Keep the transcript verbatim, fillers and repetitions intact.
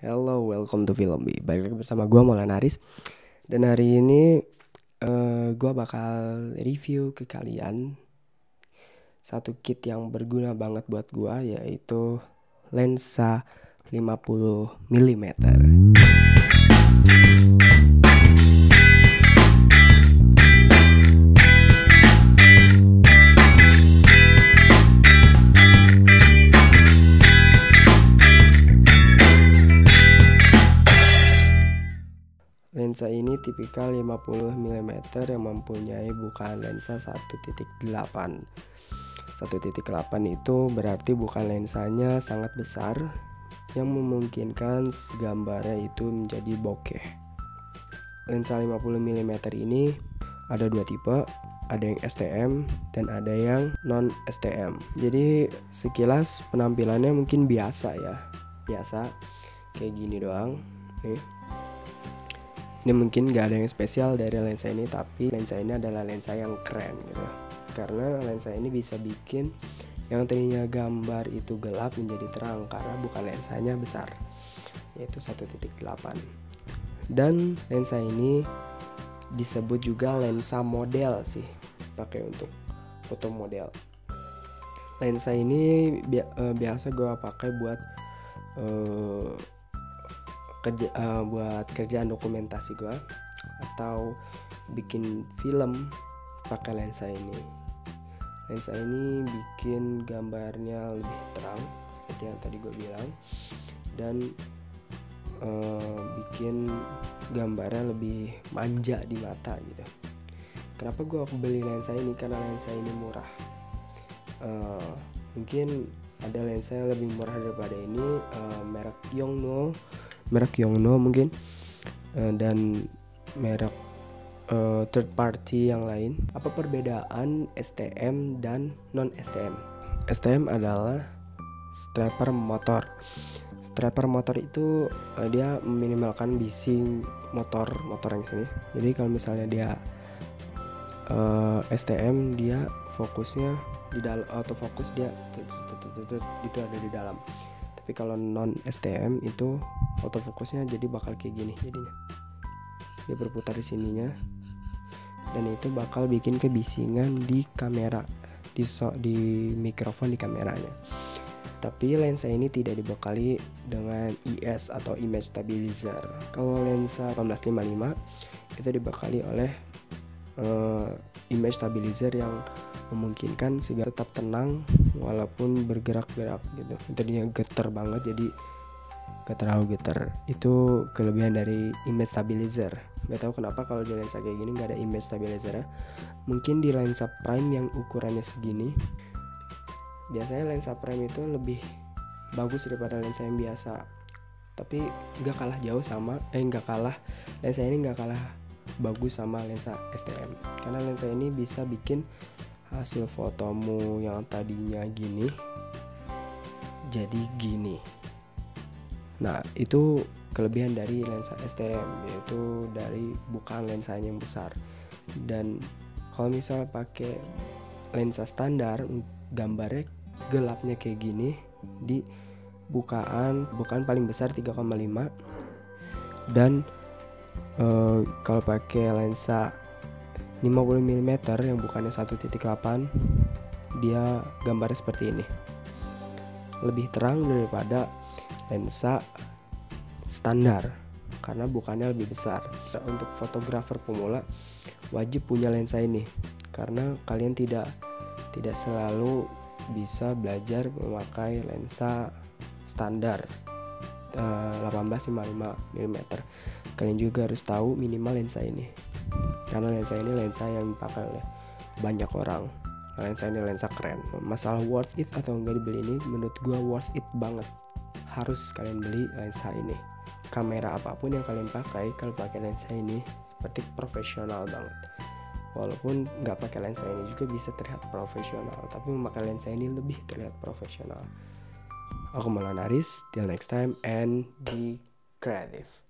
Hello, welcome to Filmbi. Balik lagi bersama gue Maulana Aris. Dan hari ini uh, gue bakal review ke kalian satu kit yang berguna banget buat gue, yaitu lensa lima puluh milimeter. Lensa ini tipikal lima puluh milimeter yang mempunyai bukaan lensa satu titik delapan. satu titik delapan itu berarti bukaan lensanya sangat besar yang memungkinkan gambarnya itu menjadi bokeh. Lensa lima puluh milimeter ini ada dua tipe, ada yang S T M dan ada yang non S T M. Jadi sekilas penampilannya mungkin biasa ya, biasa kayak gini doang. Nih. Ini mungkin gak ada yang spesial dari lensa ini, tapi lensa ini adalah lensa yang keren gitu. Karena lensa ini bisa bikin yang tadinya gambar itu gelap menjadi terang karena bukan lensanya besar, yaitu satu titik delapan. Dan lensa ini disebut juga lensa model sih, pakai untuk foto model. Lensa ini bi- biasa gue pakai buat uh, kerja uh, buat kerjaan dokumentasi gue atau bikin film pakai lensa ini. Lensa ini bikin gambarnya lebih terang seperti yang tadi gue bilang, dan uh, bikin gambarnya lebih manja di mata gitu. Kenapa gue beli lensa ini? Karena lensa ini murah. Uh, mungkin ada lensa yang lebih murah daripada ini, uh, merek Yongnuo merek Yongnuo mungkin, uh, dan merek uh, third party yang lain. Apa perbedaan S T M dan non S T M? S T M adalah stepper motor. Stepper motor itu uh, dia meminimalkan bising motor motor yang sini. Jadi kalau misalnya dia uh, S T M, dia fokusnya di dalam, autofocus dia itu ada di dalam. Tapi kalau non S T M itu autofokusnya jadi bakal kayak gini jadinya. Dia berputar di sininya, dan itu bakal bikin kebisingan di kamera, di so, di mikrofon di kameranya. Tapi lensa ini tidak dibekali dengan I S atau image stabilizer. Kalau lensa delapan belas lima puluh lima itu dibekali oleh uh, image stabilizer yang memungkinkan sehingga tetap tenang walaupun bergerak-gerak gitu. Tadinya getar banget jadi gak terlalu getar. Itu kelebihan dari image stabilizer. Gak tahu kenapa kalau di lensa kayak gini gak ada image stabilizer. Mungkin di lensa prime yang ukurannya segini, biasanya lensa prime itu lebih bagus daripada lensa yang biasa. Tapi gak kalah jauh sama Eh gak kalah lensa ini gak kalah bagus sama lensa S T M. Karena lensa ini bisa bikin hasil fotomu yang tadinya gini jadi gini. Nah, itu kelebihan dari lensa S T M, yaitu dari bukaan lensanya yang besar. Dan kalau misal pakai lensa standar, gambarnya gelapnya kayak gini di bukaan bukaan paling besar tiga koma lima. Dan uh, kalau pakai lensa lima puluh milimeter yang bukannya satu titik delapan, dia gambarnya seperti ini. Lebih terang daripada lensa standar karena bukannya lebih besar. Untuk fotografer pemula wajib punya lensa ini karena kalian tidak tidak selalu bisa belajar memakai lensa standar uh, delapan belas lima puluh lima milimeter. Kalian juga harus tahu minimal lensa ini, karena lensa ini lensa yang dipakai oleh banyak orang. Lensa ini lensa keren. Masalah worth it atau enggak dibeli ini, menurut gue worth it banget. Harus kalian beli lensa ini. Kamera apapun yang kalian pakai, kalau pakai lensa ini seperti profesional banget. Walaupun nggak pakai lensa ini juga bisa terlihat profesional, tapi memakai lensa ini lebih terlihat profesional. Aku Maulana Aris. Till next time and be creative.